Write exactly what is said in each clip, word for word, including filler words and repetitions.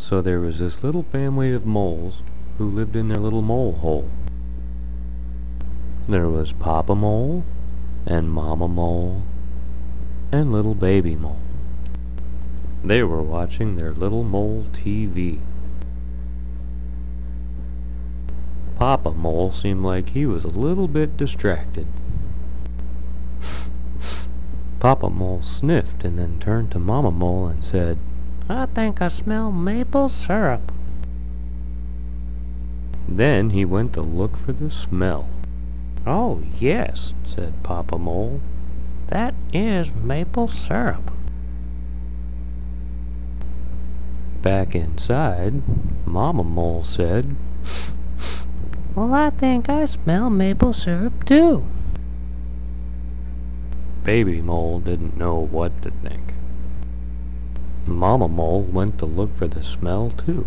So there was this little family of moles who lived in their little mole hole. There was Papa Mole, and Mama Mole, and little baby mole. They were watching their little mole T V. Papa Mole seemed like he was a little bit distracted. Papa Mole sniffed and then turned to Mama Mole and said, "I think I smell maple syrup." Then he went to look for the smell. "Oh, yes," said Papa Mole. "That is maple syrup." Back inside, Mama Mole said, "Well, I think I smell maple syrup too." Baby Mole didn't know what to think. Mama Mole went to look for the smell too.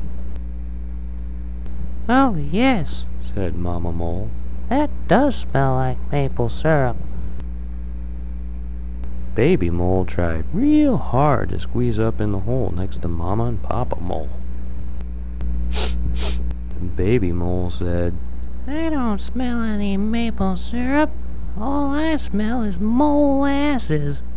"Oh, yes," said Mama Mole. "That does smell like maple syrup." Baby Mole tried real hard to squeeze up in the hole next to Mama and Papa Mole. Baby Mole said, "I don't smell any maple syrup. All I smell is molasses."